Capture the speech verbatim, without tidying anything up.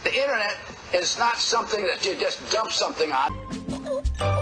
The internet is not something that you just dump something on.